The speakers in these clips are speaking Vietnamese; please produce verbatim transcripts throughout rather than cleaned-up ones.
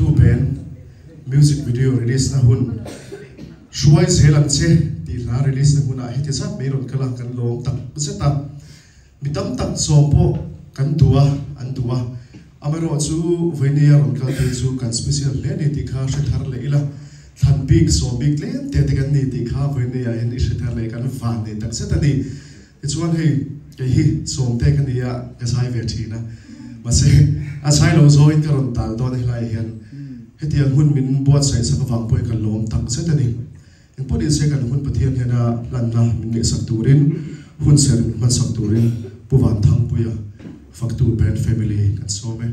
tu ben music video release na hun shuai zelam che ti la release na hun a heti sat meron kala kan lom tak seta mitam tak sopo kan tua an tua amaro chu voinia ron kal te chu kan special le ni ti kha she thar le ila than big so big le te te kan ni ti kha voinia in she thar le kan van ni tak seta ni it's one hey ke hi som te kan ya ka sai ve thina ma se a sai lo zo in karon tal do ni lai hian heti an hun min buat sai sa wang poi kan lom tak seta ni in podi se kan hun pathian hena lan na min ne sak turin hun sen man sak turin puwan thang puya faktu ben family kan so me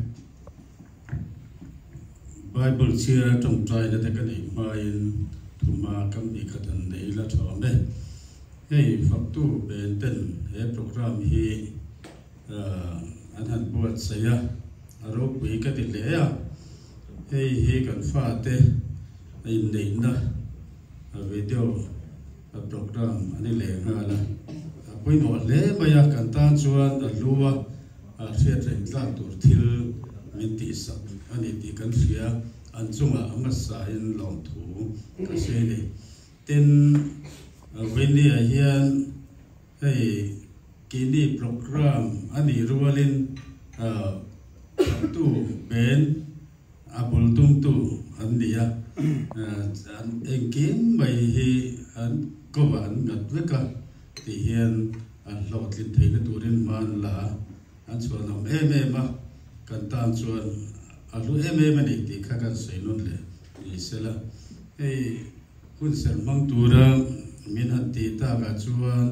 Bible chia trong trai da ka ni mai thuma kam ni khatan nei la thom de hey faktu ben ten he program hi an han buat saya aro pi ka ti le ya hey he kan fa te ai nei na video program ani le nga la poi no le maya kan tan chuan a luwa a riat reng tlang tur thil min ti sak ani ti kan ria an chunga anga sa in long thu ka se le ten when a hian hey kini program ani rualin tu ben abul tum tu an dia an engkim mai hi an kovan ngat veka ti hian an lot lin theina turin man la an chuan am em em a kan tan chuan alu em em ani ti kha kan seinon le ni sela ei kun ser mang tura min han ti ta ga chuan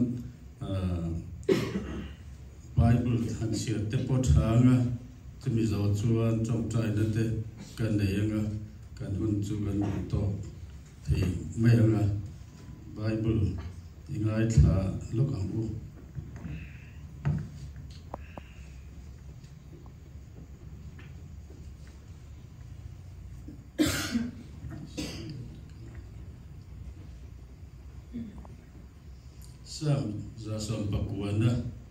Bible han sia te pot hanga chumi zo chuan trong trai na te kan nei anga kan hun chu kan to thei mai anga Bible ingai thla lok angu sam za som pakuana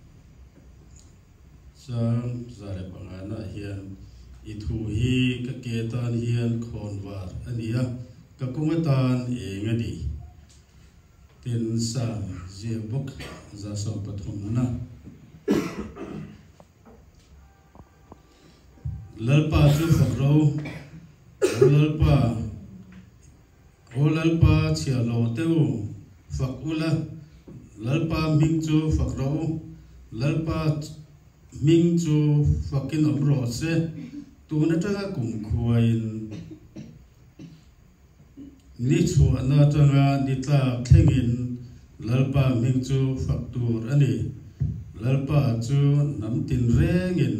sam za le pangana hian I thu hi ka ke tan hian khonwar ania ka kungatan engani tin sa je bok za som pathumna lalpa chu fakro lalpa olalpa chialo teu fakula lalpa ming chu fakro lalpa ming chu fakin amro se tu na tanga kum khuain ni chu na tanga ni ta thlengin lalpa ming chu faktur ani lalpa chu nam tin rengin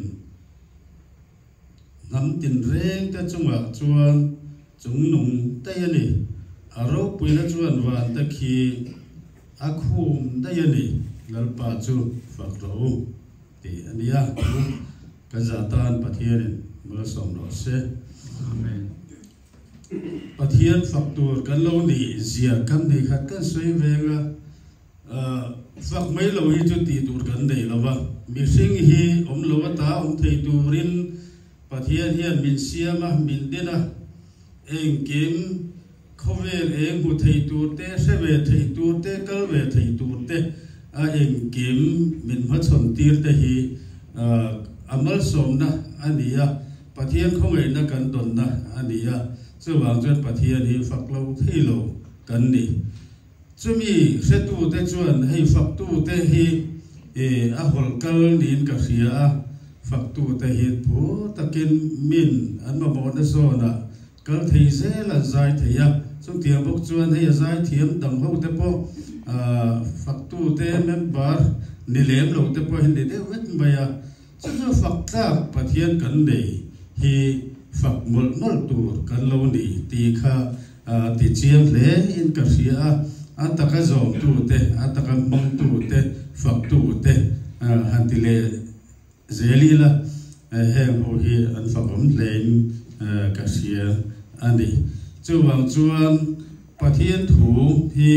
nam tin reng ta chunga chuan chung nung ta yani aro puina chuan wan ta khi akhum ta yani lalpa chu fakro ti ania ka zatan pathian ma som lo se amen pathian faktur kan lo ni zia kan nei khat kan soi venga fak mai lo hi chu ti tur kan nei lawa mi sing hi om lo ta om thei turin pathian hian min siama min dena eng kim khover eng bu thei tur te se ve thei tur te kal ve thei tur te a eng kim min ma chon tir te hi amal somna ania pathian khongai na kan don na ania chuwang chuan pathian hi faklo thilo kan ni chumi setu te chuan hei faktu te hi e a hol kal nin ka ria faktu te hi pu takin min an ma mo na zona kal thei zela zai theya chung tiang bok chuan hei zai thiam dang ho te po faktu te member ni lem lo te po hin de wet baya chu fakta pathian kan nei hi fak mol mol tur kan lo ni ti kha ti chiang le in ka ria ataka zom tu te ataka mong tu te fak tu te han ti le zelila he ho hi an fakom len ka ria ani chuwang chuan pathian thu hi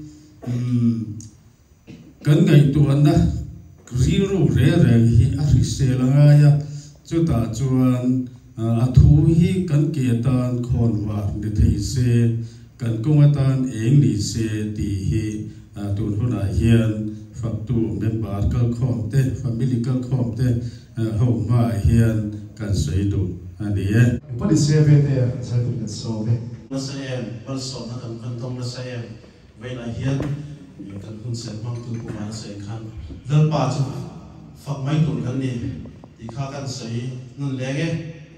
kan ngai tu na zero re re hi a ri se langa ya chu ta chuan a thu hi kan ke tan khon wa ni thei se kan kong tan eng ni se ti hi tun hona hian faktu member kal khom te family kal khom te ho ma hian kan sei du ani e pali se ve te sai tu kan so ve na sa em pal so na kan kan tong na sa em ve la hian kan hun se mang tu ku ma se khan dal pa chu fak mai tu kan ni ti kha kan sei nun le ge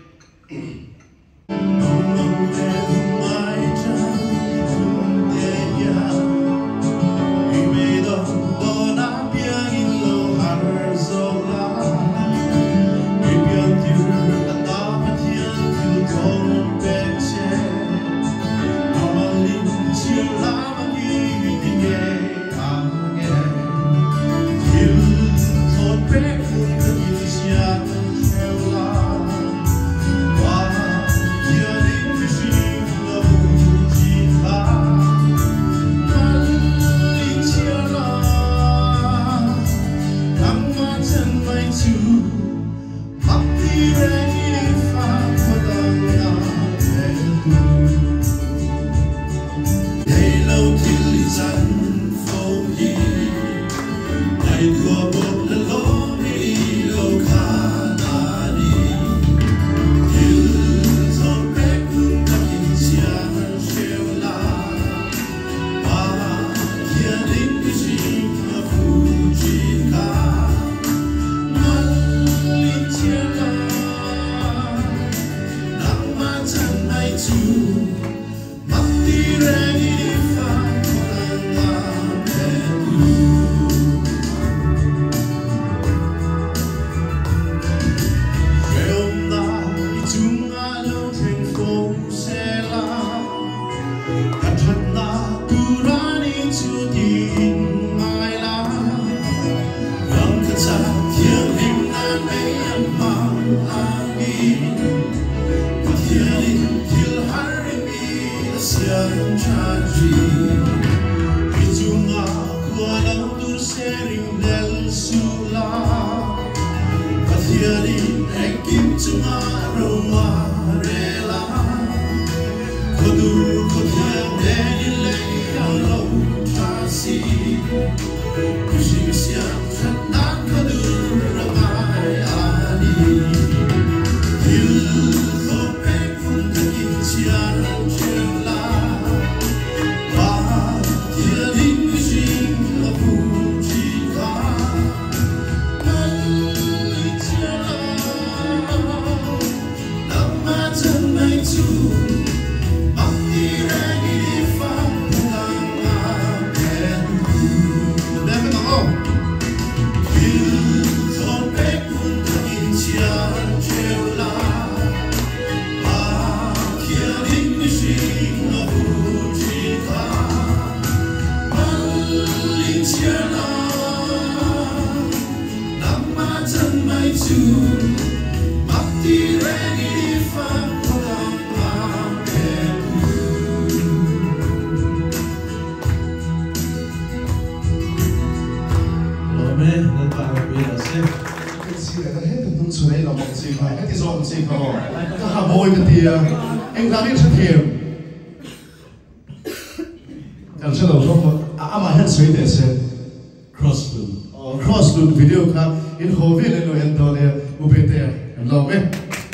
anh ra biết rất nhiều cần sẽ đầu không à mà hết suy để xem crossboot crossboot video khác in hồ viết lên rồi anh tôi này u bê tê anh lo mấy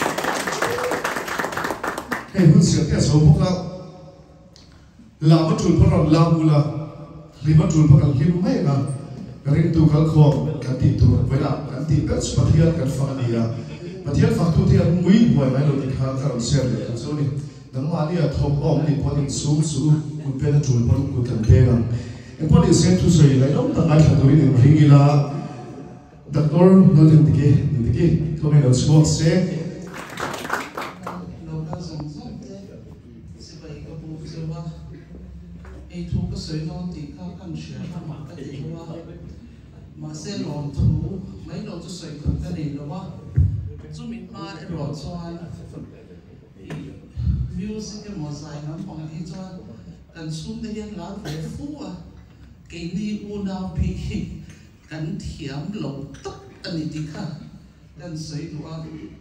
cái hướng sửa cái số phúc lắm làm mất chuột phật làm làm mula đi mất chuột phật làm kia mấy mà cái riêng tu cái khom cái tị tu với là cái tị cái phát hiện cái phát đi à phát hiện phát tu thì anh mới hỏi mấy lần thì khá cái xem được cái số này nắng mà đi à thâu ôm đi qua đi xuống xuống cụt bên chuột phật cụt cần thế nào em qua đi xem tu soi lại lắm tất cả các thứ này hình như là đặc đôi nó được cái được cái thôi mình ở sport sẽ ai thu cái sợi non thì các căn sợi các mặt cái gì đó mà sẽ lòn thu mấy đầu cho sợi cực cái này đó chú mình mà để lòn xoan music cái mùa dài lắm bằng cái cho cần xuống đây lá về phú à cái ni u nào bị cần thiểm lồng tóc anh đi cả cần sợi đó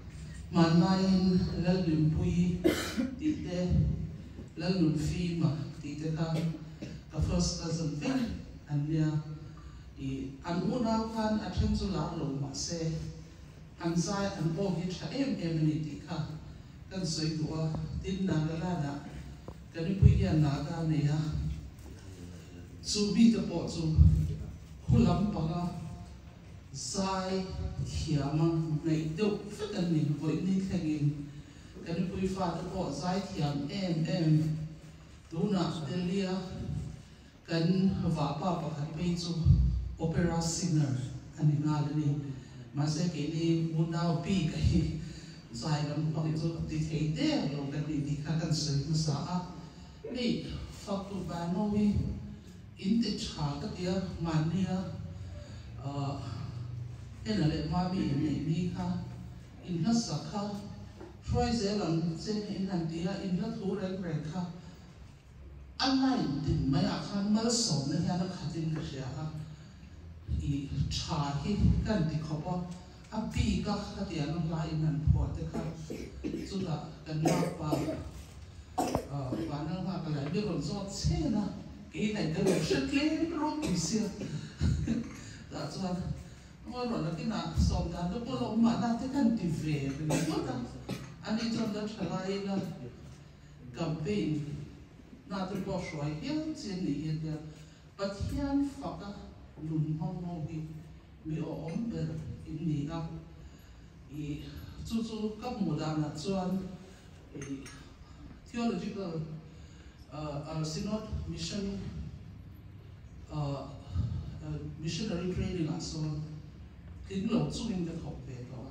Manain lalun pui tite lalun fima tite ka ka first cousin thing ania i an una kan athen zu la lo ma se an sai an bo hi tha em em ni ti ka kan soi tua tin na la na kan pui ya na ka ne ya chu bi ta po chu khulam pa ga sai thiama nei do fit an ni voi ni thagin kan pui fa ta po sai thiam em em luna delia kan va pa pa kan pe chu opera singer ani nga le ni ma se ke ni munau pi ka hi sai lam pa chu ti thei de lo kan ni ti kha kan se na sa a ni fa tu ba no wi in te cha ka dia mania a ena le ma mi ni ni kha in na sa kha troi ze lam se in han dia in la thu reng reng kha online din mai a khan mal som na ya na khatin ka sia ha i cha hi kan ti kho pa a pi ka ka ti an la in an pho te kha chu la kan na pa a pa na ha ka la bi ron zo che na ke nei ka lo she ke ro ki sia da chu mo ro na ki na som da do po lo ma na te kan ti ve ni ko ta ani chon da thalai na campaign na te po shoi hian chen ni ye da but hian fa ka lun hong hong hi mi o om ber in ni a i chu chu ka mu da na chuan i theological uh, uh, synod mission uh, uh, missionary training a so kin lo chu in the thok ve to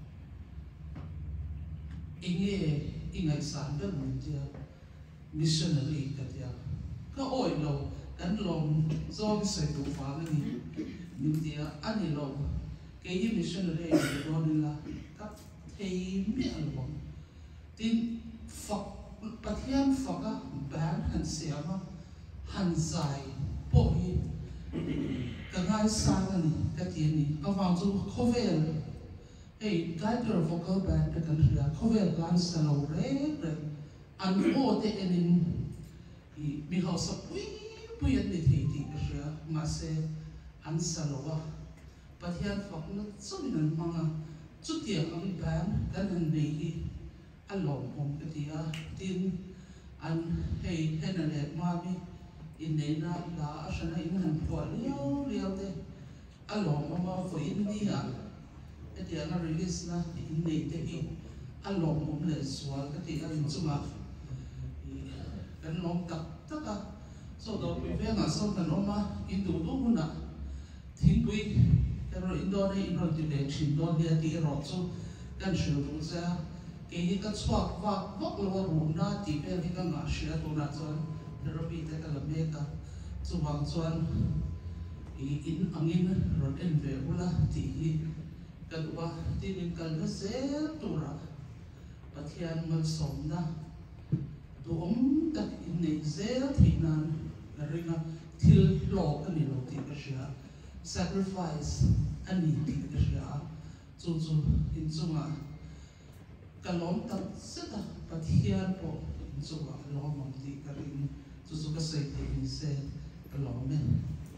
inge ingai san da mun dia missionary ka dia ka oi lo kan lom zo ki se tu fa ni min dia ani lo ke yi missionary ni do ni la ka thei mi an lo tin fa pathian fa ka ban han se ma han zai po hi ka ngai sang ani ka ti ni ka wang chu khovel hey guider vocal band ka kan ria khovel plan sa lo re re an o te enin i mi ho sa pui pui an ni thei ti ka ria ma se an sa lo wa pathian fa na chu ni an manga chu ti ang ban kan an nei hi a lom hom ka ti a tin an hey hen le ma mi in nei na la a shana in han pho liao liao te a lom ma fo in ni a e ti ana release na in nei te hi a lom hom le swal ka ti an chu ma kan lom tak tak a so do pi ve nga so kan lom ma in du du na thin pui kan ro in do ne in ro ti le chin do ne ti ro chu kan shu du za ke hi ka chhuak wa vok lo ru na ti pe hi ka nga shia tu na chuan ro pi te ka la me ka chu wang chuan i in angin ro en ve ula ti hi kan wa tin in kan na se tu ra pathian mal som na tu om tak in nei zel thinan ringa thil lo ani lo ti ka sia sacrifice ani ti ka sia chu chu in chunga kalom tak seta pathian po in chunga lo mong ti ka ring chu chu ka sei ti in se kalom men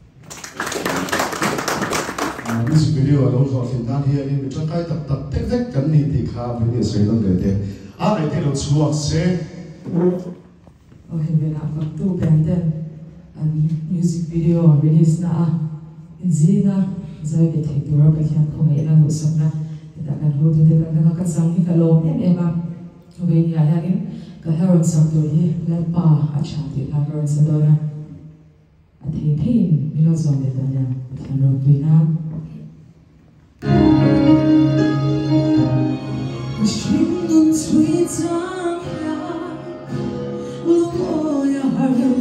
music video alo so fin dan hi ani mi tlakai tak tak tek tek kan ni ti kha video sei don de te a ai te lo chuak se o hen vena fak tu band an music video release na a zinga zai ke thei tura ba khan ko ngai na lo sakna ta kan ho tu de kan na ka sang ni ka lo em em a o ve ni a ya ni ka heron sang tu hi la pa a cha ti la heron sa do na a thei thei mi lo zong de da na kan ro tu na String on sweet song, oh, your heart.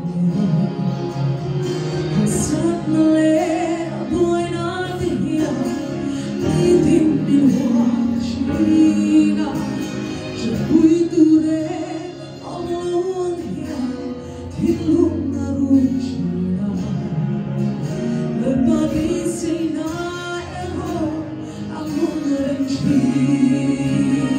Suddenly, a boy not here, leaving me watching. Just we do that alone here, till the room. The body say, "I am home, I'm gonna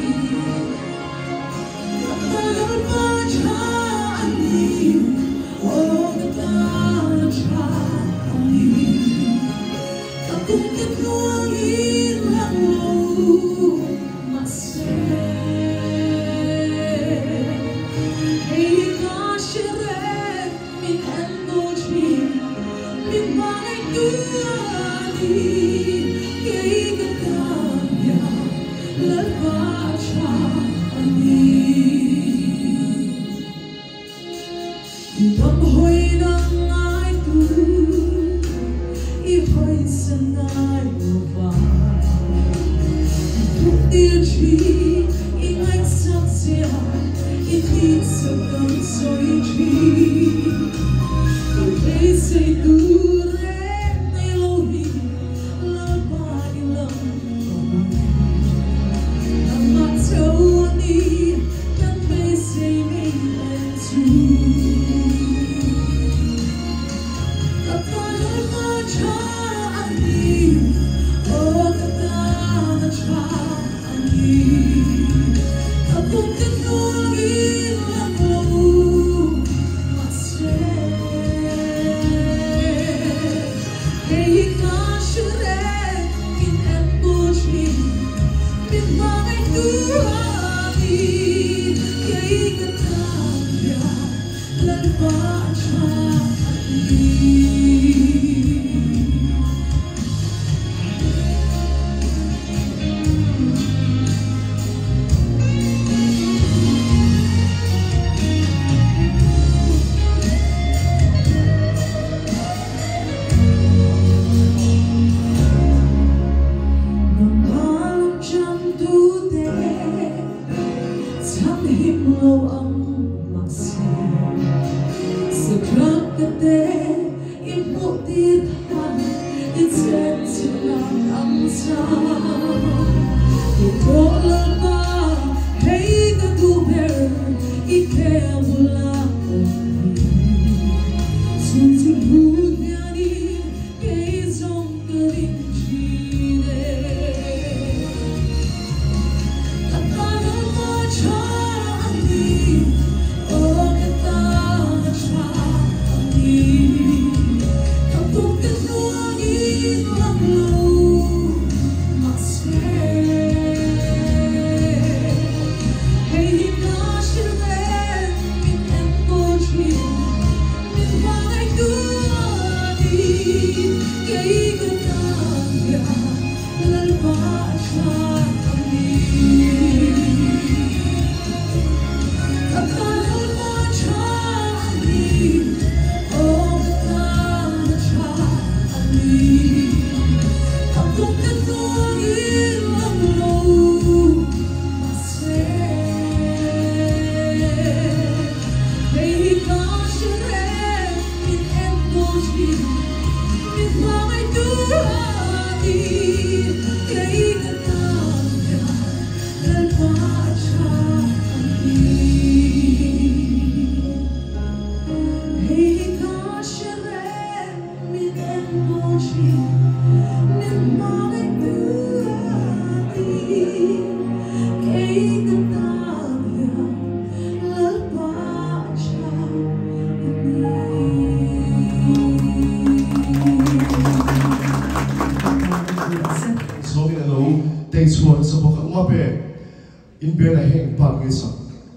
in bia na heng pa ngi sa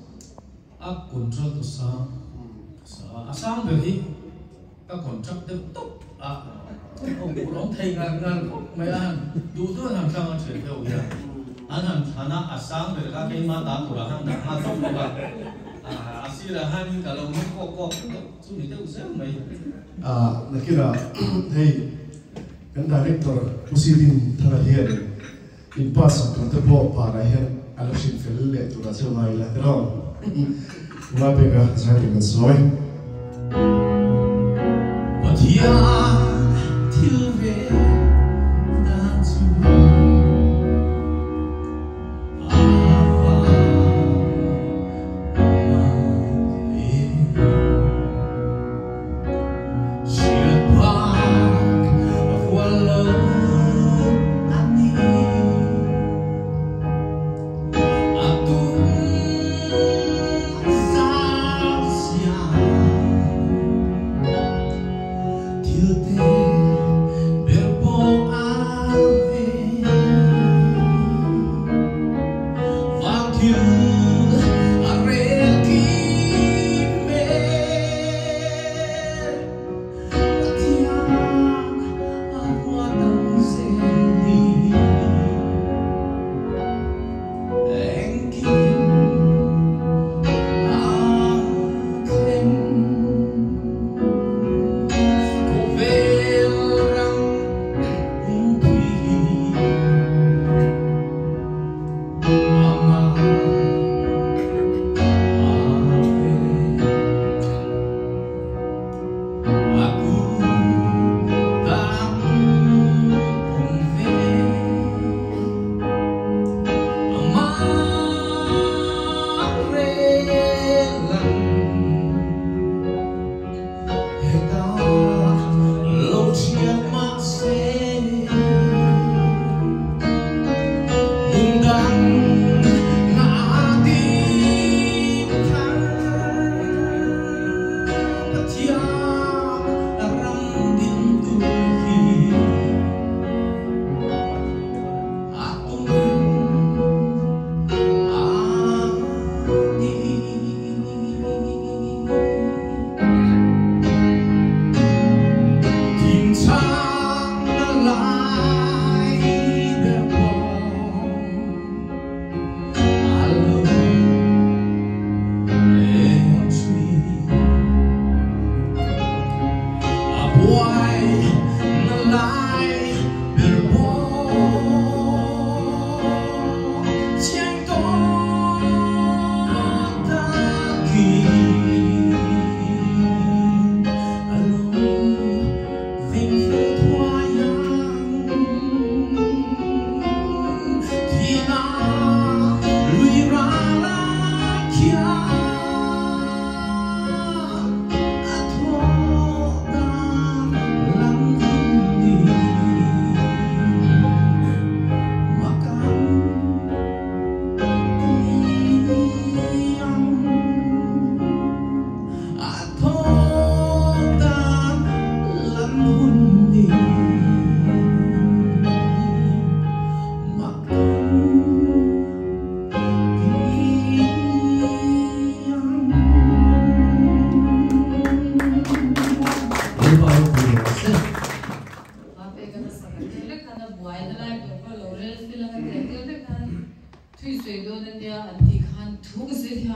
a control to sa sa asang be hi a contract de top a ông cũng nói thay ngang ngang mấy anh đủ thứ hàng sang anh chuyển theo vậy anh hàng thana asang về các cái mà đám của hàng đám mà xong rồi à asi là hai những cả lòng nó co co chú này đâu dễ mấy à là kia là hey cái director Usidin thara hiện in pass kan te po para hiện election fel le tu ra so mai la ro wa be ga sa ri ga soi what ya till về đã chú đi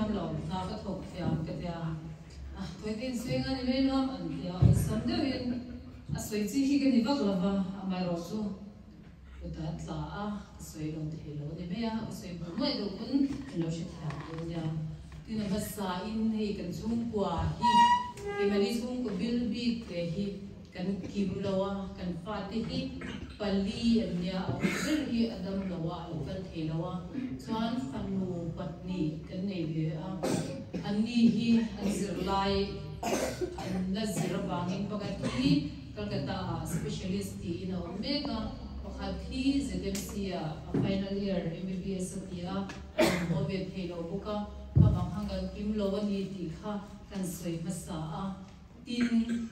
thiam lo na ka thok thiam ka tia a thoi tin swing ani me nom an tia o sam de win a swai chi hi ka ni bak lava a mai ro chu ta tla a swai lo the lo ni me a swai bu mai do kun lo shi thia do ya tin ba sa in hei kan chung kwa hi ke mani chung ko bil bi te hi kan kim lawa kan fa te hi pali anya bil hi adam lawa lo kan the lawa chuan fanu patni kan nei ve a ani hi an zir lai an la zir bangin pagat hi kalkata specialist in omega pakhat hi Z M C a final year M B B S atia obe thelo buka pabang hangal kim lo ani ti kha kan soi masa a tin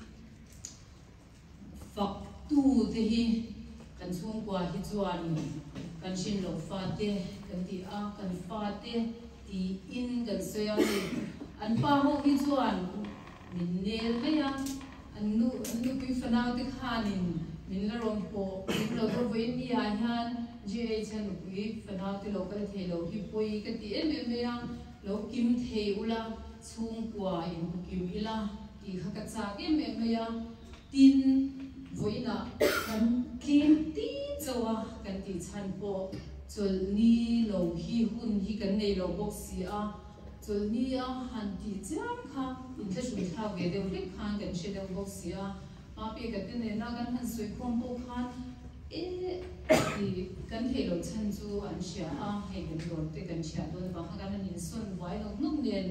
fak tu te hi kan chung kwa hi chuan kan shin lo fa te kan ti a kan fa te ti in kan soi a ni an pa ho hi chuan min nel me ya an nu an nu pi fanau te khanin min la rom po min lo ro ve ni a han G H an pi fanau te local thelo hi poi ka ti em me ya lo kim thei ula chung kwa in kim ila ti kha ka cha em me ya tin voina kan kim ti chawa kan ti chan po chul ni lo hi hun hi kan nei lo box si a chul ni a han ti cham kha in the shu tha ve de ri khan kan she de box si a ma pe ka te ne na kan han sui khom po khan e ti kan thei lo chan chu an sha a he kan ro te kan sha do ba kha kan ni son vai lo nuk nen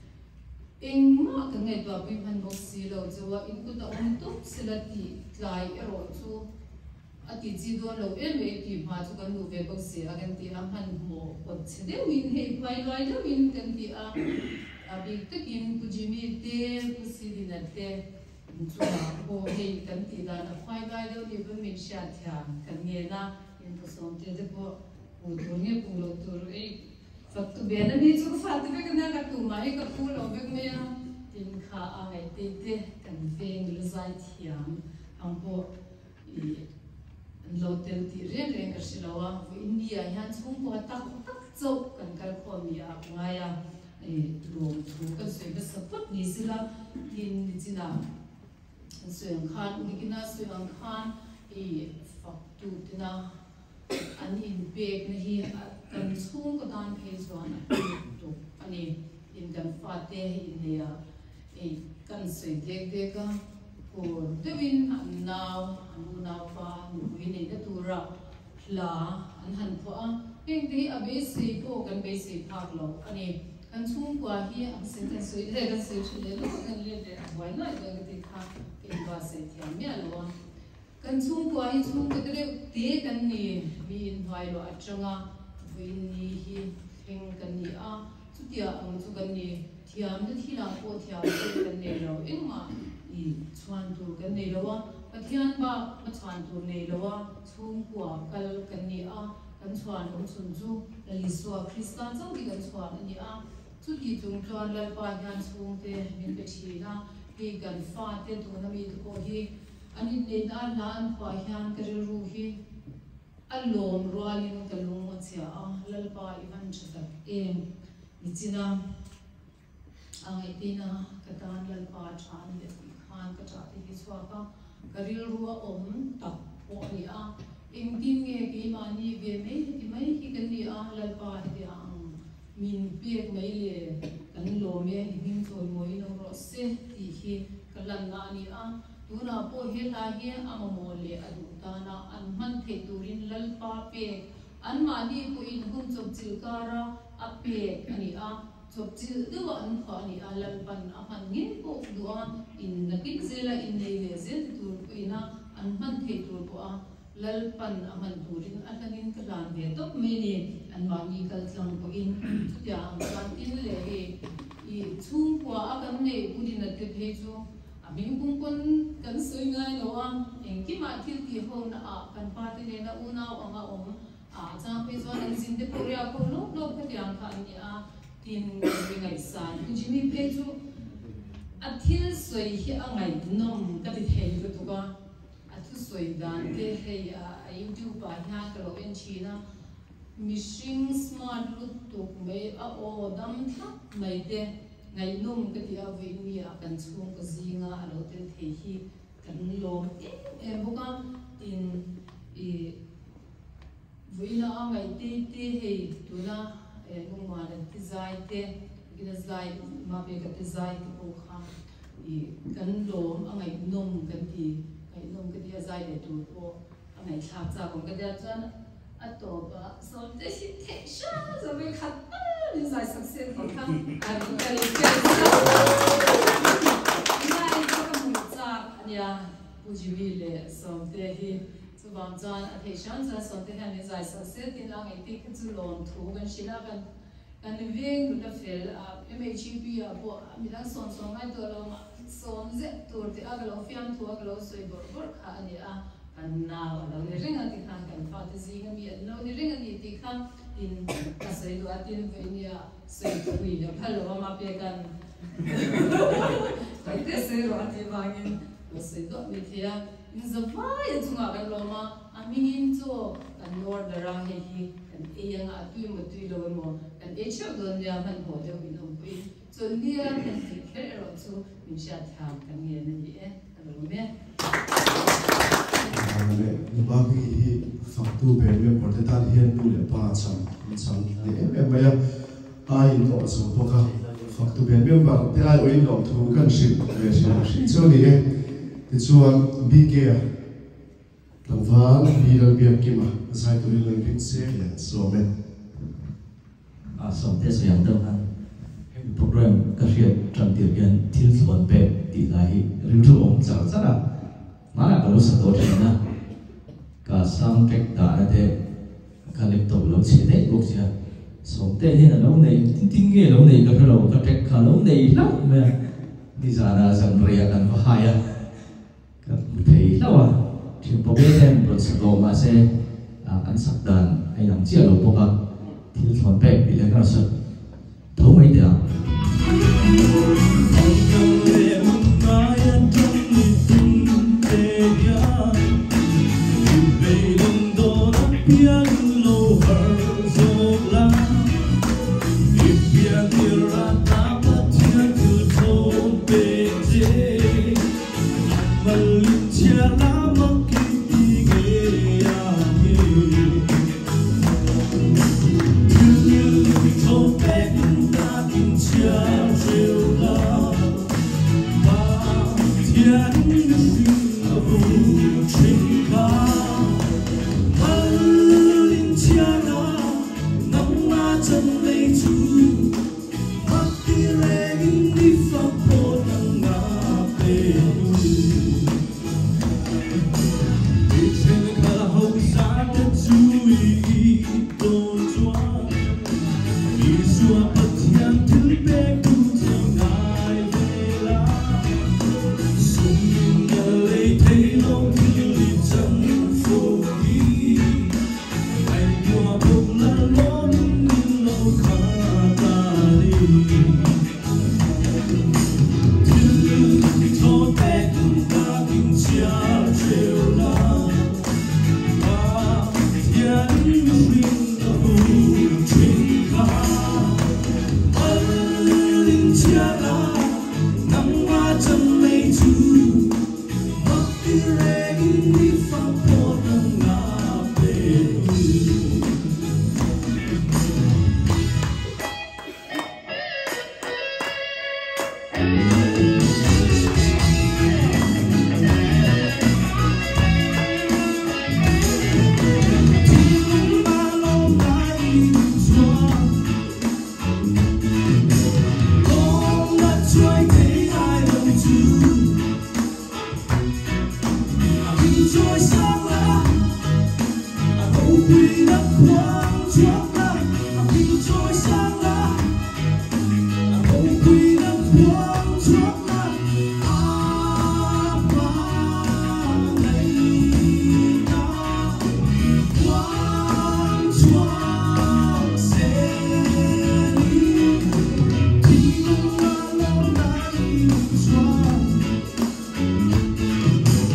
eng ma ka ngai to pi man box si lo chuwa in ku ta on to silati tlai ero chu ati chi do lo em e ti ma chu kan lu ve box si a kan ti a man mo ko chede win he vai vai lo win kan ti a a bi ta kin ku jimi te ku si din te chu ko he kan ti da na vai vai lo ni ba min sha thya kan nge na in to som te de po u do ni pu lo tur e faktu bena ni chu fat ve kana ka tu mai ka pu lo ve me ya tin kha a ngai te te kan veng le zai thiam ang po i lo tel ti ren ren ka silawa vo india yan chung ko tak tak chau kan kal kho mi a nga ya e lo thu ka se be support ni sila tin ni china suang khan ni kina suang khan e faktu tina an in bek na hi kan chung ko dan phe chuan to ani in kan fa te in ya e kan se dek dek ka ko dewin an naw an naw pa nu ni da tura la an han pho a peng te a be se po kan be se phak lo ani kan chung kwa hi ang sen kan soi de kan se chule lo kan le de wai na ga ti kha ke ba se thiam me lo kan chung kwa hi chung ko de te kan ni mi in vai lo atanga win ni hi heng kan ni a chu tia ang chu kan ni thiam de thila po thiam kan ne lo engma i chuan tur kan nei lo wa pathian ba ma chuan tur nei lo wa chung kwa kal kan ni a kan chuan om chun chu la li so Christian chang di kan chuan ani a chu ti chung chuan la pa hian chung te min pe thina he kan fa te tu na mi ko hi ani nei da la an pa hian ka ru hi alom rualin kalung achia a lalpa ivan chatak em nichina angai tina katan lalpa than le khan ka ta ti swaka karil ruwa om tak o ni a engding nge ki mani ve me ti mai ki kan ni a lalpa ti ang min pek mai le kan lo me him choi moi no ro se ti hi kalan na ni a tuna po he la hi amamo le adu tana an man the turin lalpa pe an mani ku in hun chop chil kara a pe ani a chop chil do an kha ni a lalpan a han ngin po duwa in nakin zela in nei le zel tur ku ina an man the tur po a lalpan a man turin a hanin kalan ve top me ni an mani kal tlang po in ya kan tin le he i chung kwa a kan nei udin at te chu Abing kung kun kan sui ngai lo ang engki ma thil ti ho na a kan pa te ne na una anga om a chang pe zo an sin de poria ko lo lo ka tiang kha ni a tin ngai ngai san ku jimi pe chu a thil sui hi angai nom ka ti thei ko tu ka a thu sui dan te hei a youtube pa nya ka lo en china mishing smart lut tuk mai a o dam thak mai de ngai num ka ti a vi ni a kan chung ka zinga a lo te the hi kan lom em boka in i vina a ngai te te he tuna e nguma da ti zai te gina zai ma be ka ti zai ti ko kha i kan lom a ngai num kan ti ngai num ka ti a zai de tu ko a ngai thak cha kon ka da chan a to ba so te si te sha so be khat ni zai success ki kha a ri ka le ke zai ko ka mu cha ania ujiwi le so te hi so bang chan a the shan cha so te han ni zai success tin a ngai ti chu lom thu kan shila kan kan veng lu la fel a M H P a bo mi dan son son ngai to lo ma son ze tur te a lo fiam thu a lo soi bor bor kha ani a kan na lo ni ringa ti khan kan fa te zi ngam ya lo ni ringa ni ti khan in ka sei do atin ve ni a sei pui ya phalo ma pe kan kai te se ro ati wangin lo sei do mi thia in za vai a chunga kan lo ma a mingin cho kan lor da ra he hi kan e yang a tu mo tu lo mo kan e chho do nya man ho de wi no pui so nia kan ti khe ro chu min sha tham kan nge ni e lo me ba bi hi faktu be me porte ta hian tu le pa cham cham le em me ai no so boka faktu be me ba te ai oi no thu kan shi be shi shi so ni e ti chuan bi ke a lamwang bi dal bi ki ma sai tu le pin se le so me a som te so yang dang han program ka riat tram tir gen thil thon pe ti lai ri thu ong cha cha na ma la lo sa to na ka soundtrack da na te ka laptop lo che de bok sia som te he na lo nei tin tin ge lo nei ka lo ka track ka lo nei lo me di sa na sang ria kan va ha ya ka thei lo a thim po be tem pro sa lo ma se a kan sak dan ai nang chia lo boka thil thon pe bi le ka sa thau mai da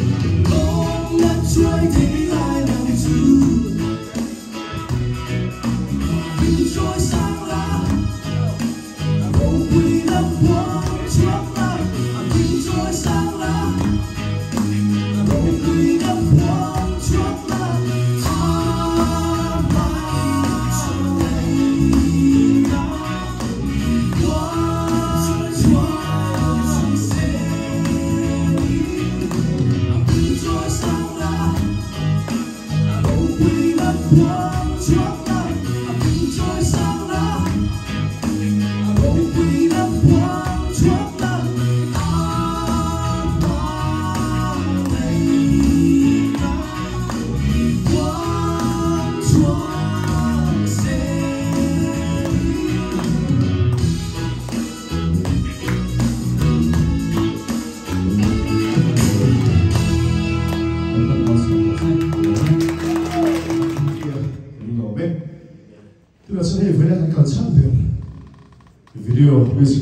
Try to I love you.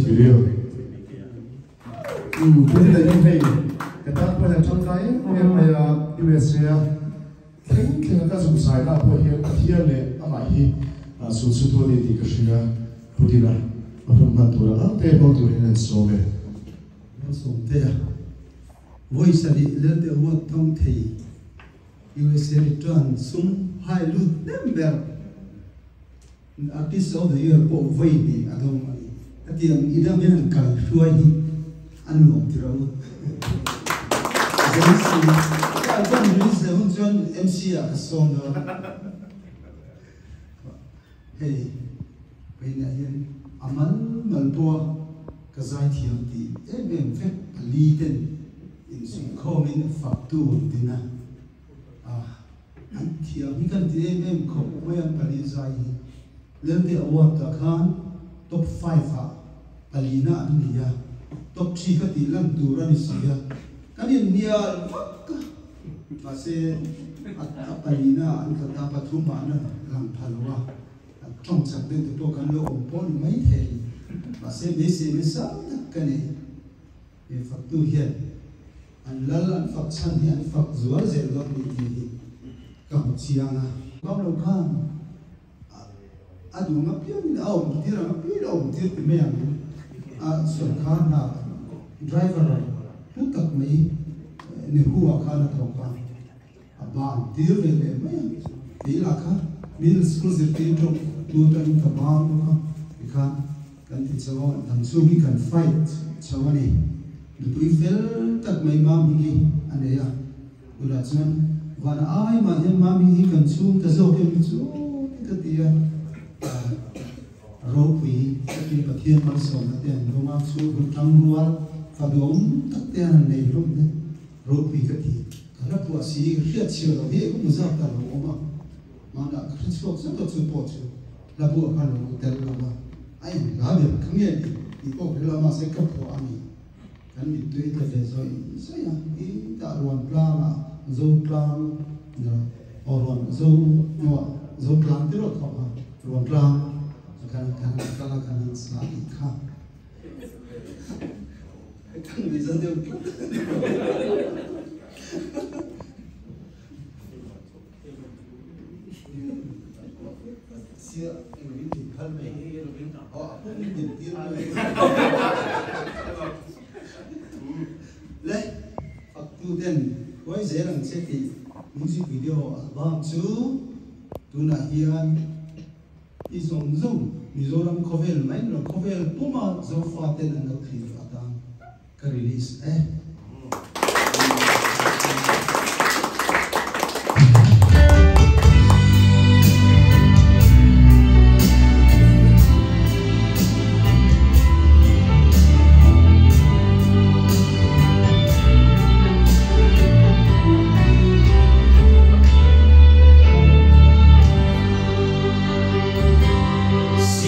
video um bây giờ như vậy cái ta bây giờ trong cái em bây giờ u ét a khen khen cái dùng sai là bây giờ hiện này à mà hi à số số tuổi thì cái gì à bữa đi là mà không mang tuổi là thế bao tuổi này số về số thế à vui sao đi lên từ một thông thì u ét a tràn súng hai lút member artist of the year bộ vây đi à không cái tiền ý đang bên cả xuôi đi ăn uống thì đâu cái gì cái album release hôm trước em xê à cái song đó hey bây giờ hiện aman malboa cái giải thiệu thì em em phép lý tên in sự comment phát tu đi na à anh thiệu như cái gì em em không quen cái giải lên thì award ta khan top five à alina anh nia top three cái tỷ lệ tu ra đi xia cái gì nia vắc mà sẽ alina anh cái ta bắt thua mà nó làm phalwa trong sạch đến từ cái lỗ bốn mấy thế mà sẽ biết gì mới sao cái này về phật tu hiền anh lal anh phật chân thì anh phật rửa dễ lót đi đi cầm chiang à bao lâu khan à đúng ngấp biết là ông tiếc là ngấp biết là ông tiếc thì mấy anh à xuân khan là driver lúc tập mấy nếu hùa khan là thằng khan à bạn tiếc về về mấy tí là khan middle school giờ tiếng trong tu tân tập bao nhiêu khan thì khan kan ti chawa thằng su hi kan fight chawa ni du tui fel tak mai mam hi ane ya ula chuan van ai ma hian mam hi kan chum ta zo ke mi chu ta ti ya ro pui ta ti pathian ma so na te ro ma chu ru tang rual fa dom tak te an nei ro ne ro pui ka ti kala pu si riat chiu ro he ko muza ta ro ma ma na ka chu so to chu po chu la bu ka lo tel la ma ai làm việc không nghe thì thì có cái là mà sẽ cấp của anh cái mình tuy là để rồi sẽ là cái tạo luận plan là dâu plan rồi or luận dâu nhỏ dâu plan tức là họ luận plan cái cái cái là cái là gì khác cái người dân đều xưa người thì thân này họ cũng nhìn tiếng người lấy Phật tu tiên với dễ làm sẽ thì music video album chú tu na hiền đi dùng dùng Mizoram cover mấy rồi cover puma zo phát tên anh đâu thì phát tăng cái release eh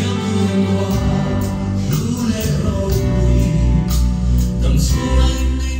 Hãy subscribe cho kênh Ghiền Mì Gõ để không bỏ lỡ những video hấp dẫn.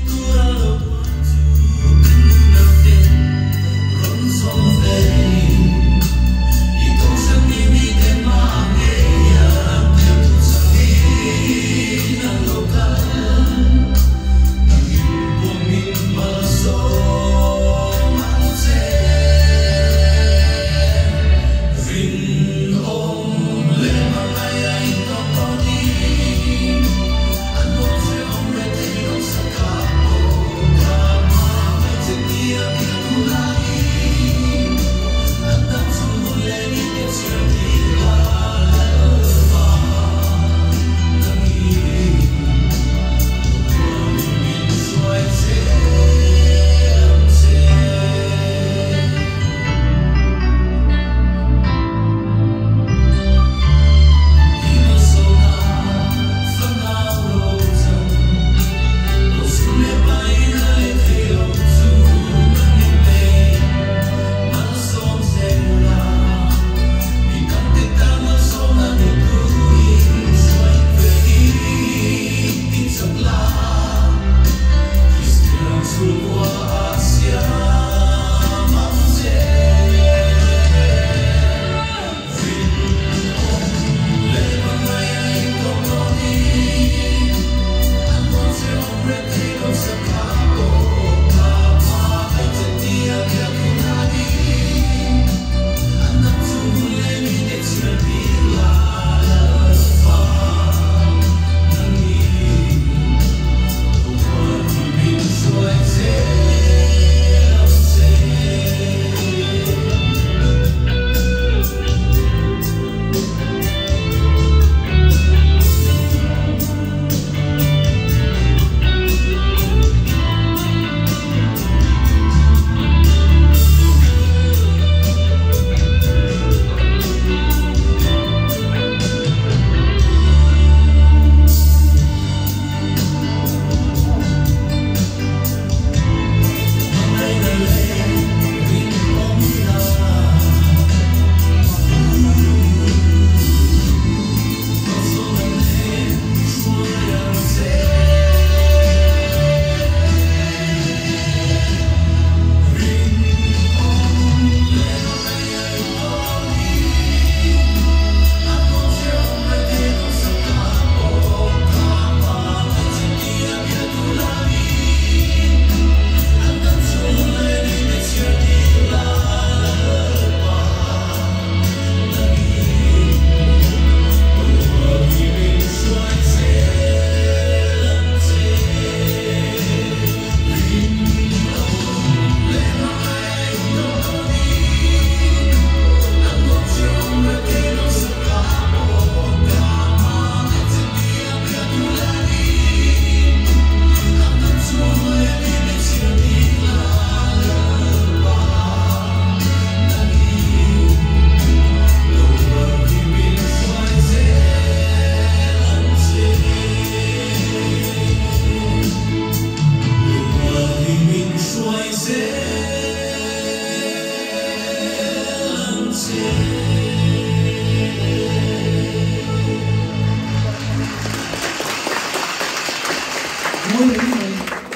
Ôi đấy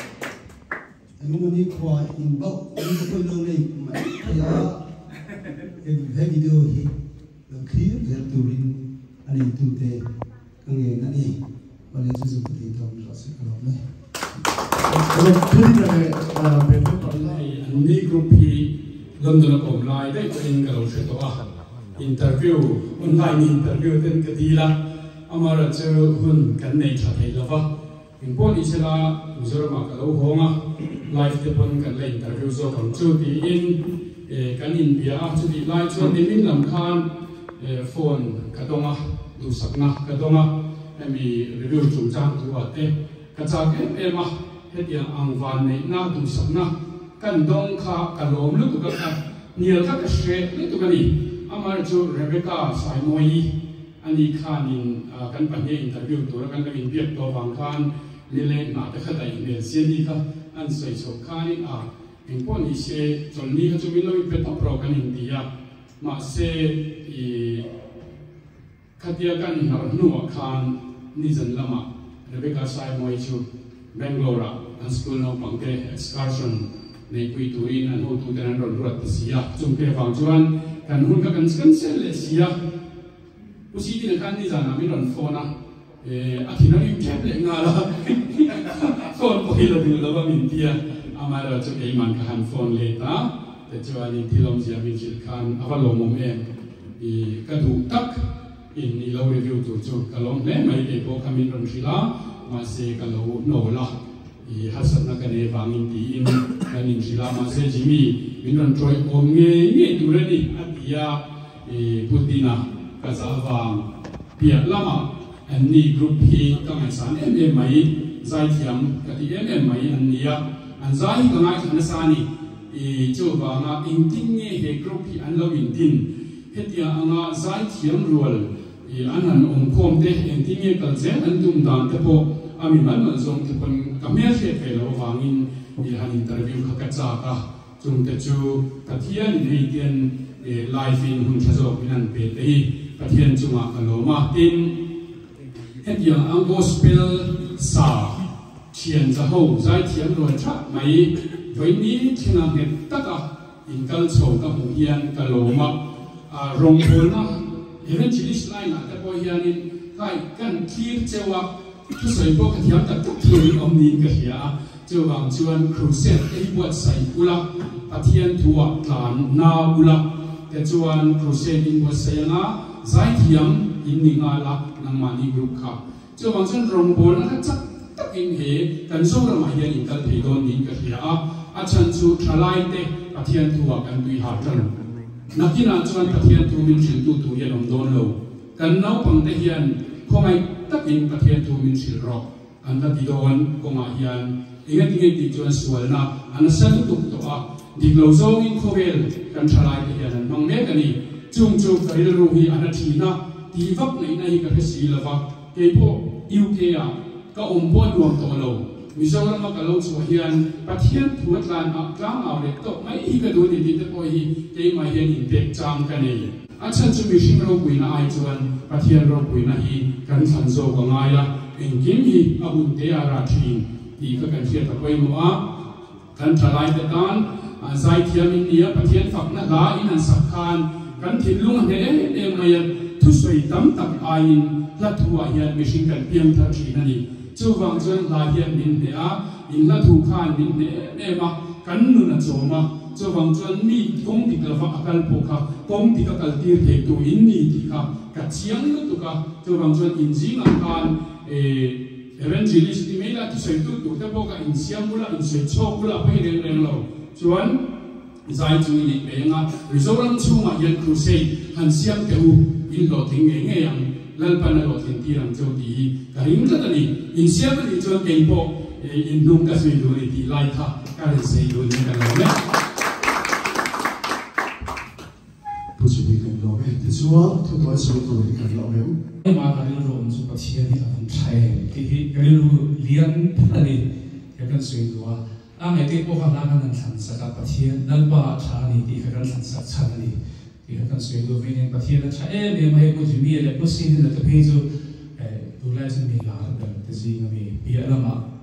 anh muốn đi qua in bốc in bốc quên lâu này mà bây giờ cái video hi là khí về tụ rin anh ấy tụ tê cái nghề anh ấy và lấy cho dùng cái thông rõ sẽ có này. Rồi thứ này là về cái phần này ni group hi London online đấy in cái đầu sẽ to interview online interview tên cái gì là amara chơi hun cái này trả thấy là vâng in bọn đi xem là rồi mà cái đầu hông à live tiếp bọn cái này interview rồi còn chưa thì in cái in bia cho thì live cho thì mình làm khan phone cái đông à đủ sắc na cái đông à em bị review chủ trang của thế cái trang em em à hết tiếng ang van này na đủ sắc na cái đông kha cái lom lúc cái cái nhiều các cái share lúc cái này amara cho Rebecca sai moi anh đi khan in cái bản nhé interview tôi cái cái in biết tôi vàng khan lele na ta khata email sia ni ka an soi so khan a in pon ni se chol ni ka chu min lo pe ta pro kan india ma se i khatia kan na nu khan ni jan lama Rebecca sai moi chu Bangalore an school no pangke excursion nei pui tuin an ho tu tan ron rat sia chung ke wang chuan kan hun ka kan skan se le sia usi ti kan ni jana mi ron phone a a thina yu kep le nga la phone ko hilo du la ba min tia amara chu ke man ka han phone le ta te chuan in thilom sia min chil khan avalo mom em i ka du tak in ni lo review tu chu kalom le mai ke ko kamin ron thila ma se ka lo no la i hasat na ka ne wangin ti in kanin thila ma se jimi min ron troi om nge nge tu re ni atia e putina ka za wang pia lama anh ni group hi các anh sản em em mấy giải thiam cái thì em em mấy anh nia anh giải cái ngay thằng sản ni e cho vào ngã in tin nghe he group hi anh lo in tin hết dia anh ngã giải thiam rồi e anh anh ông com thế in tin nghe cái gì anh tung đàn thế po ami man man zong thế con cảm giác thế phải lo vang in e anh interview khắc cắt ra cả chung thế chu cái thiên này tiền live in hun thazok in anh pe thế cái thiên chung à cái lo ma tin hết giờ ang gospel sa thiền za ho giải thiam rồi chắc mấy với ní thiên ang hết tất cả in kal sầu các hùng hiền cái lỗ mà à rong hồn na evangelist line là cái bôi hiền in cái căn kia treo à chú sấy bố cái thiam tất tất thiên ông nín cái hiền treo vàng chuan crusade cái buat say ula cái thiên thua tàn na ula cái chuan crusade in buat say na giải thiam in ni nga la nang mani group kha cho bang chen rong bol na chắc tak in he kan so ra ma hian in kal thei don nin ka hia a a chan chu thalai te pathian thuwa kan tui ha tan nakina chuan pathian thu min thil tu tu hian om don lo kan nau pang te hian khomai tak in pathian thu min thil ro an da ti don konga hian inga ti ti chuan sual na an san tu to a dik lo zo in khovel kan thalai te hian an mang me kani chung chung karil ru hi an thi na ti vak nei nei ka si la va ke po u k a ka om bo luang to lo mizoram ka lo chu hian pathian thuat lan a tlang aw le to mai hi ka do ni ti te po hi ke mai hian in tek cham ka nei a chan chu mi hring ro puina ai chuan pathian ro puina hi kan than zo ka ngai la en kim hi a un te a ra thin ti ka kan thia ta poi mo a kan thalai te tan a zai thiam in nia pathian fak na la in an sak khan kan thin lung he e mai thu soi tam tak ain la thua hian mi hring kan piam tha thin ani chu wang chuan la hian min ne a in la thu khan min ne e ma kan nu na choma chu wang chuan mi kong ti la va akal po kha kong ti ka kal tir the tu in ni ti kha ka chiang lu tu ka chu wang chuan in jing ang kan e evangelist ni mela tu soi tu tu te po ka in siam mula in soi chok mula pai reng reng lo chuan zai chu ni be nga rizoram chu ma yan crusade han siam te u in lo thing nge nge yang lal pan lo thing ti rang chu ti ka ring ta ni in siam ni chuan ke po in nung ka sui du ni ti lai tha ka ren sei du ni ka lo le pu chu ni kan lo me ti chuan thu toi so tu ni kan lo me ma ka rin ro chu pa thian ni an thai ti hi ka rin ru lian thani ka kan sui du a a me te po ka na kan than sa ka pa thian dal ba tha ni ti ka kan than sa chan ni ti ka kan sui du ve ni pa thian tha e me mai ko ji mi le ko si ni la te pe chu e du lai chen mi la da te ji nga mi pi ala ma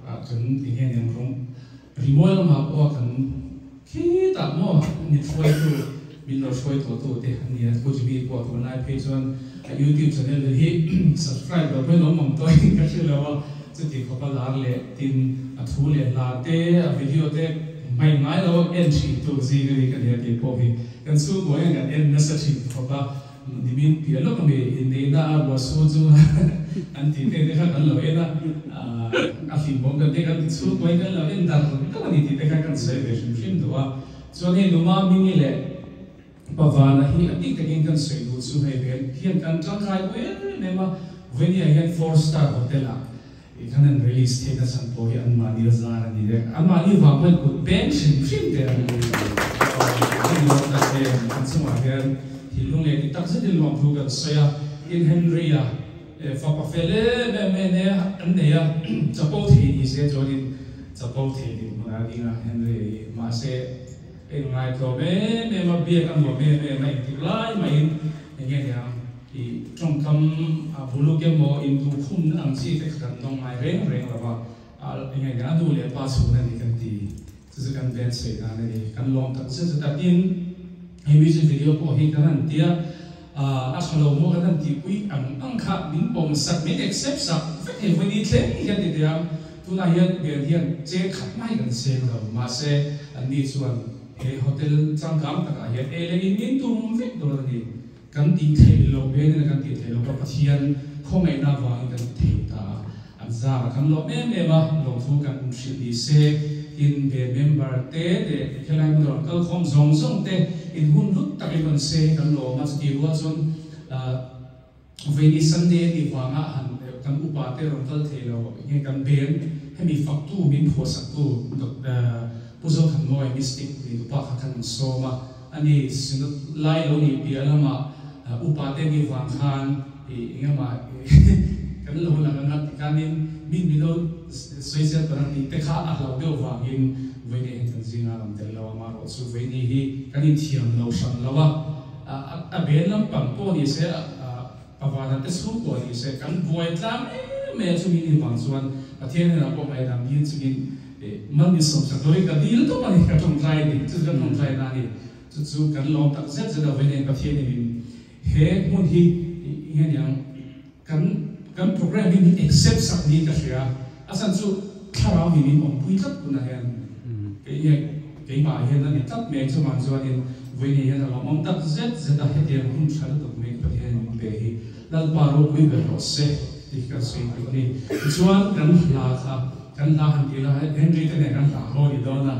à chuẩn thì nghe nhàng không vì mỗi lần mà qua cần khi ta mua nhịp phơi tu mình lo phơi tu tu thế anh nhớ cô chỉ biết qua tu này page on YouTube channel thì subscribe vào bên nó mong tôi cái chuyện làจะติดข้อความอะไรตินอัฐูเล่ลาเต้วิดีโอเต้ไม่ง่ายเราเอ็นชีตัวซีก็ดีกันเดียวกันพอพี่กันสู้บ่อยกันเอ็นนัสชิข้อความดิมินเปียโลก็มีอินเดียน่าว่าสู้จูอันที่เต้เด็กกันเราเอ็นอ่ะอาฟิบงกันเด็กกันสู้บ่อยกันเราเอ็นดาร์ก็มันที่เด็กกันใช้เวชฟิล์มตัวส่วนนี้นุ่มมิ่งนี่แหละปะวานะฮีอันที่เด็กกันใช้ดูสู้ให้เป็นเพียงกันจังไรเว้ยเนี่ยมาเวนี่ยัง four star hotel อ่ะอีกครั้งนึง release เทกันสันโปรยอันมาดีซาร์นี่เด็กอันมาดีว่ามันกุดเบนชิมฟิล์มเดียวนี่เราตัดเองอันสมัยเดิมที่ลุงเล็กตัดสินใจลองพูดกันเสียอินเฮนรีอ่ะฝากเฟลเล่แม่แม่เนี่ยอันเนี่ยจะพูดที่นี่เสียจริงจะพูดที่นี่มาดีนะเฮนรีมาเสียเองไงตัวแม่แม่มาเบียกันหมดแม่แม่ไม่ติดไล่ไม่อย่างเงี้ยเนี่ยที่ตรงคำบุรุษเกี่ยวกับอินดูคุณอังซีแต่กันต้องไม่เร่งเร่งหรอกว่าอย่างเงี้ยดูเลยป้าสูนั่นนี่กันทีจะกันเป็นเสียงอะไรกันลองตัดเส้นตัดยินให้มิวสิกวิดีโอพอเห็นกันนั่นเดียอาชโลโมกันนั่นที่คุยอังอังคับมินปงสักมินเอ็กเซปสักเฟกเห็นวันนี้เท่กันทีเดียวตัวนั้นยันเบียนยันเจ๊ขัดไม่กันเสียงเรามาเสียอันนี้ส่วนเฮโฮเทลจังกำตะกายยันเอเลนิมินตุ้มเฟกตัวนี้กันตีเทลโลเบนกันตีเทลโลกับเทียนคงไงน่าวางกันเทตาอันซากันโลเมเมมาลงทุกันชิดีเซอินเบเมมเบอร์เตเดแค่ไหนมันโดนก็คงซงซงเตอินหุ่นรุดตะกี้มันเซกันโลมาสกีว่าจนเวนิสันเดย์ที่วางอ่ะหันกันอุปาเตอร์กันเทลโลเงี้ยกันเบนให้มีฝักตู้มีหัวสักตู้ผู้ชมขันน้อยมิสติกที่อุปาขันโซมาอันนี้สิ่งไล่ลงนี่เปียแล้วมาอุปาเตนี่วางคันอีเงี้ยมากันลงหลังกันนัดการนี้มินมิโลสวยเสียตัวนั้นที่เตะขาอัดเราเดียววางยิงเวนี่เห็นจริงๆอ่ะมันเดลเรามารู้สึกเวนี่ที่กันนี้เทียมเราสั่นเราว่าอ่ะเบนลำปั๊มตัวนี้เสียปะวานันเตสุตัวนี้เสียกันบวยตามเมื่อช่วงนี้บางส่วนประเทศนี้เราบอกไอ้ดำยินช่วงนี้มันมีสมศักดิ์ด้วยกันดีแล้วตัวมันก็ต้องใจดิจะจะต้องใจนั่นนี่จู่ๆกันลองตัดเส้นจะเราเวนี่ประเทศนี้เฮ้มุ่งที่เงี้ยอย่างกันกันโปรแกรมนี้มี accept สักนิดก็เสียอาศัยจู่ถ้าเรามีมีองค์ผู้จัดคุณนะเห็นเกี่ยเกี่ยมาเห็นนั่นนี่ตัดเมฆสมันส่วนนี้เวนี่เห็นเรามองตัดเส้นจะได้เห็นเดียวคุณใช้ตัวเมฆประเทศนี้เบย์แล้วปารุกุยเบลเซ่ที่กันสิ่งนี้ส่วนกันลาค่ะกันลาหันทีละเฮนรี่เนี่ยกันลาโหดีโดนนะ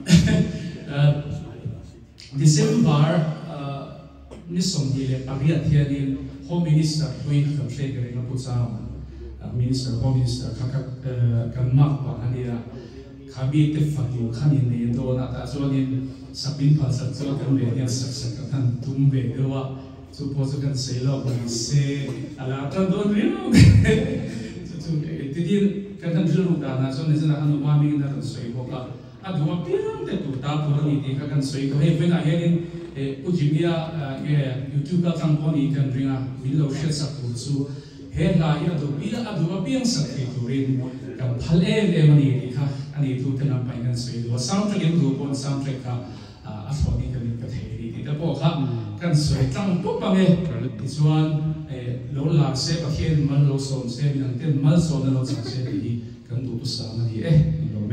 December นี่สมดีเลยปริยัตินี้ Home Minister คุยกับเชคเลยนะผู้ชาย Minister Home Minister ข้ากันมากกว่าอันนี้ละข้ามีเทฝันอยู่ข้ามีเนโดนะแต่ส่วนนี้สับบินภาษาส่วนกันเบียดสักสักกันทุ่มเบียดว่าสุภาษิตกันเซลล์บริเซอะไรก็โดนเรื่องจู่ๆทีนี้กันทั้งเรื่องการนะส่วนนี้จะนะอันนู้นว่ามีกันทั้งสวยพวกเราอันนู้นว่าเพียงแต่ตัวตาตัวนี้ที่กันสวยก็ให้เป็นอะไรนี่อุจิมีอะเงี้ยยูทูบก็ตั้งคนอีกกันเรื่องวิลโลเชสักตัวสู้เห็นลายอันนู้นมีอันนู้นว่าเพียงสักตัวเรื่องกับพัลเอเลมันนี่ที่ค่ะอันนี้ตัวที่นำไปกันสวยว่าซาวด์แทร็กยังดูบนซาวด์แทร็กค่ะอัศวนีกันเป็นประเทศนี้ที่แต่พวกค่ะกันสวยตั้งปุ๊บไปเลยส่วนโลลาเซประเทศมันโลโซนเซมีนั่นเต็มมันโซนนั่นโลสังเซดีกันดูตัวสามนี่เอ๊ะโลเม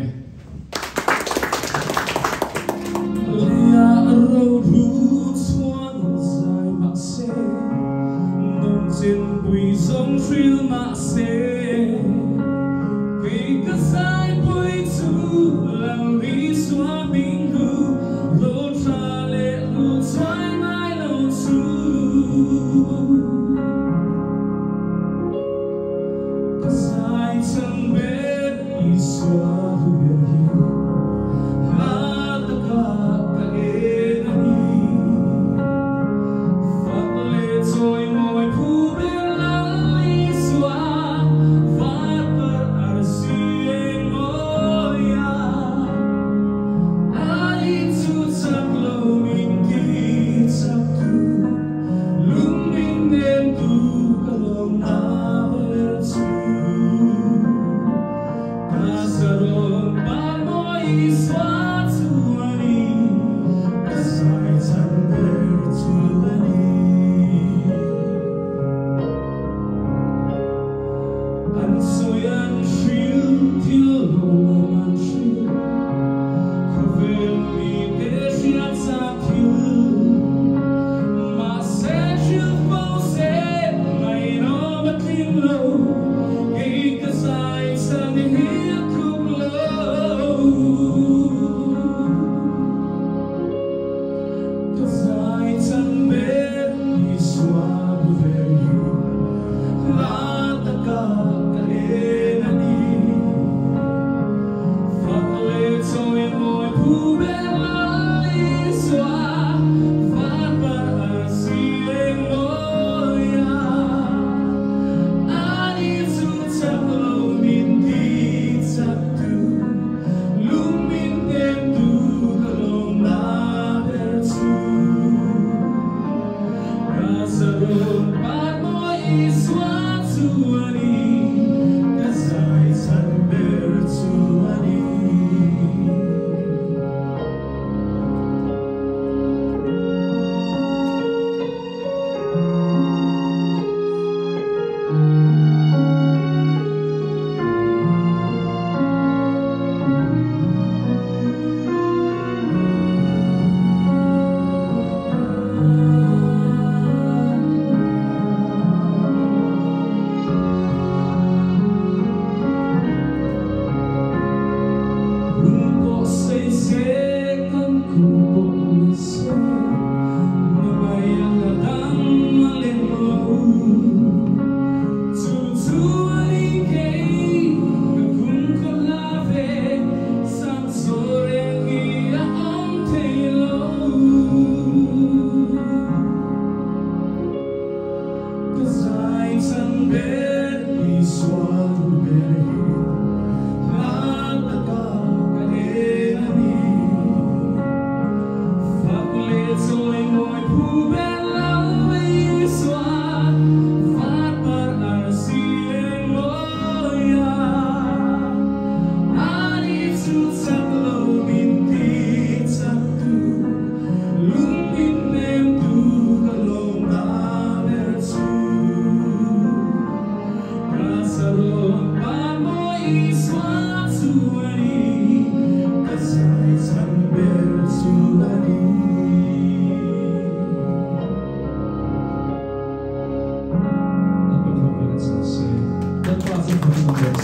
เรารู้ส่วนใจมาเซ่น้องเจนปุยสงทริลมาเซ่ปีกสายปุยทูลังลีสวาบิงกูโลทราเลโลทรายไม่โลทูกสายทั้งเบ็ดอีสวาดูเบ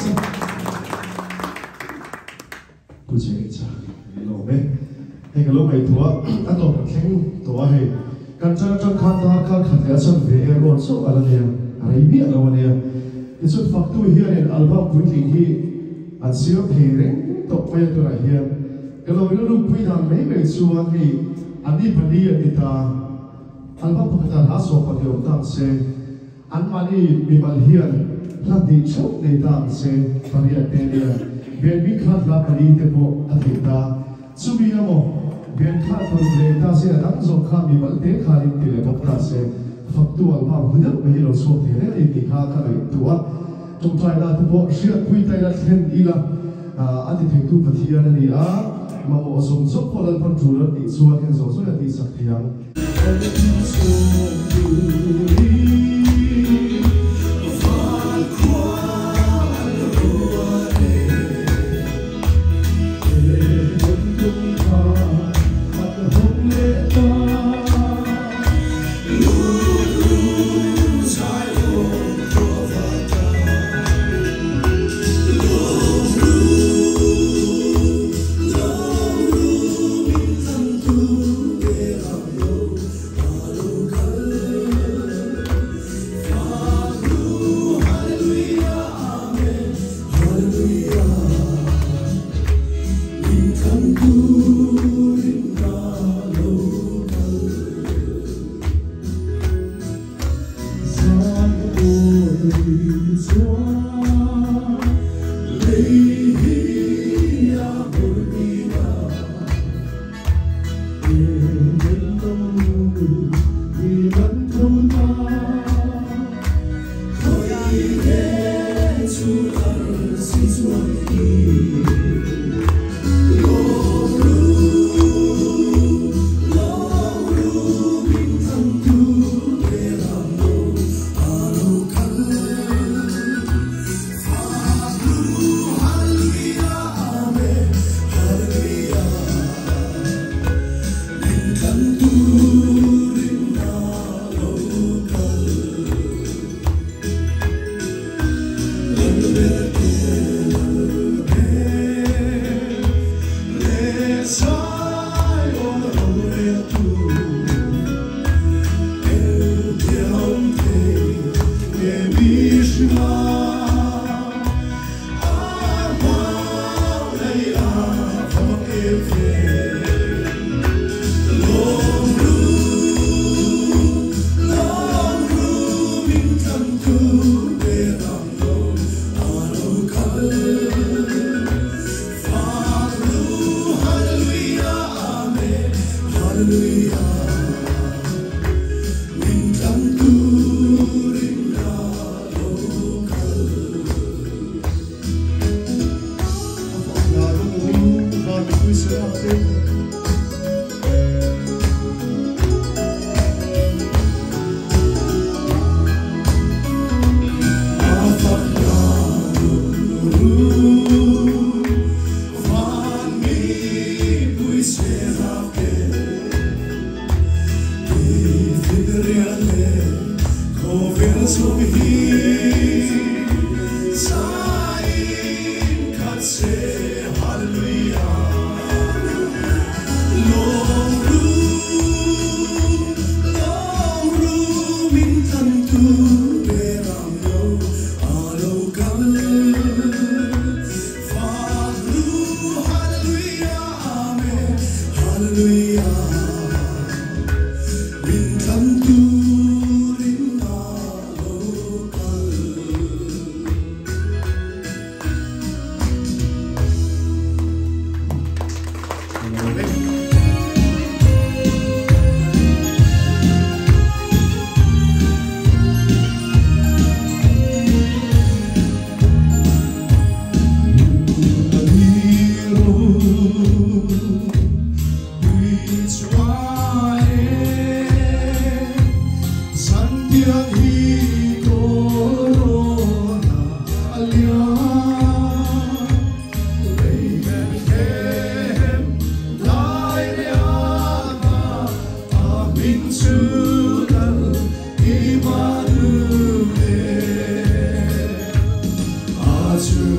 กูเจ๊จ้าโลเมให้กันลูกไอ้ตัวอันตัวแข็งตัวให้กันจะจะขัดตาขัดขัดกันสันเวอร์รอนโซอะไรเนี่ยอะไรเบี้ยเราเนี่ยที่สุดฝักตัวเฮียเนี่ยอัลบั้มพุ่งทิ้งที่อันเสียเพลงตกไปตัวเฮียก็เราไม่รู้พูดทางไหนไม่ชัวร์ที่อันนี้พันธุ์อันนี้ตาอัลบั้มพัฒนาสอบปฏิบัติตั้งเสอันมันนี่มีบัลเฮียนรักดีชอบในตั้งเสปริยัติเนี่ยเบียนวิคัดรับปริยัติโบอธิตาสุบิยามอเบียนคัดคนเลตาเสียตั้งสงข้ามีบัลเตขาลิติเลบกตาเสฝักตัวอัลบั้มหุ่นไม่ให้เราสวดเทเรอิติข้ากันเลยตัวจงใจละทุกคนเชื่อคุยใจละเห็นอีละอันที่ถึงทุกปฏิญาณนี้อ่ะมาโมสมสมพลังพันธุระติส่วนเห็นสองส่วนที่สักทียัง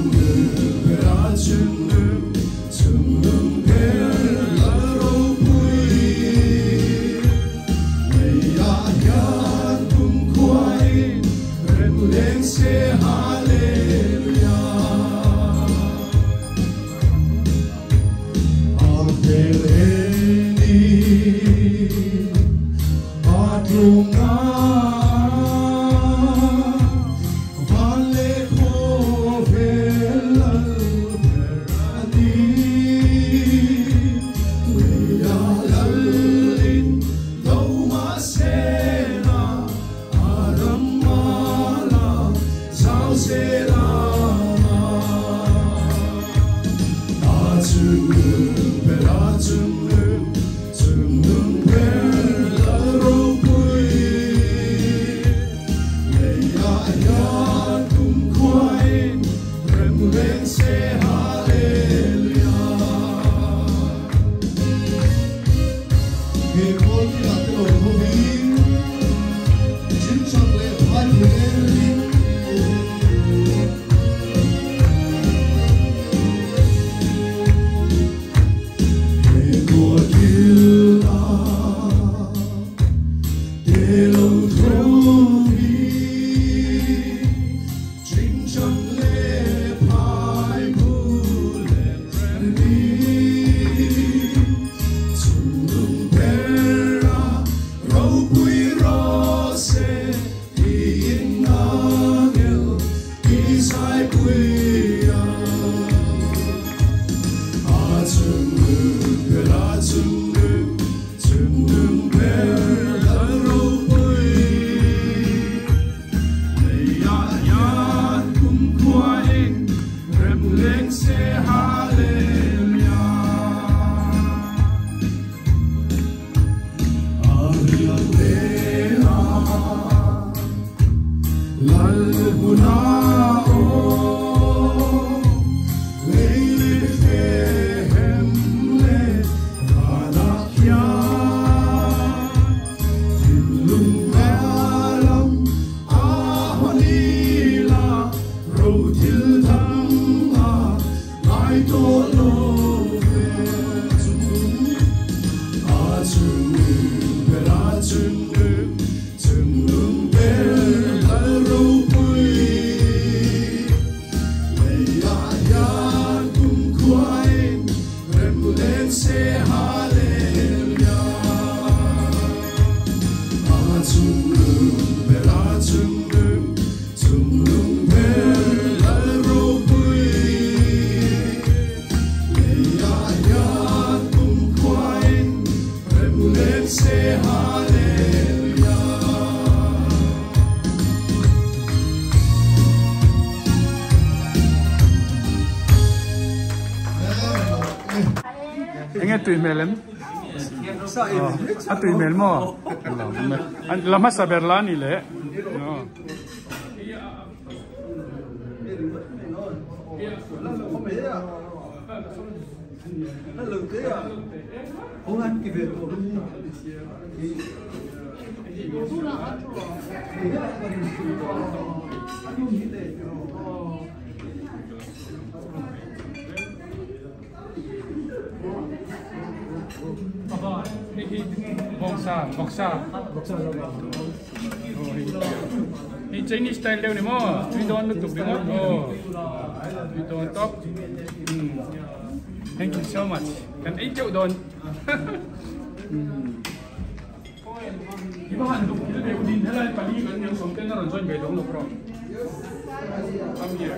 Nghe tùy mẹ lắm. À tùy mẹ mà. Anh làm hết saber lá nỉ lệ. Không ăn cái việc của mình. Apa? Ini boksa, boksa. Boksa juga. Oh, ini Chinese style dia ni mo. We don't look to be mo. Oh, we don't top. Hmm. Thank you so much. Kan eight triệu don. Iba han duk kita deu din helai pali kan yang som kan ron join be dong lo pro. Come here.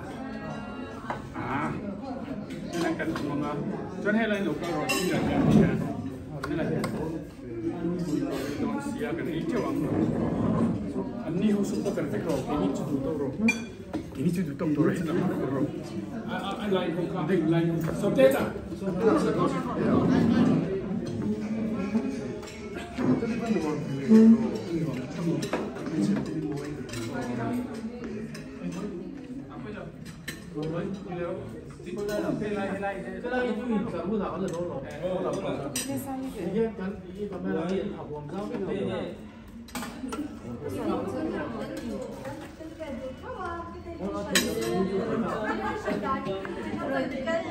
Ah. Ini kan mga John helai no ka ron sin kan. Helai. Don sia kan eight triệu ang. Ani ho super perfect ro. Ini tu tu ro. Ini tu tu tu ro. I like ho big like so data. practical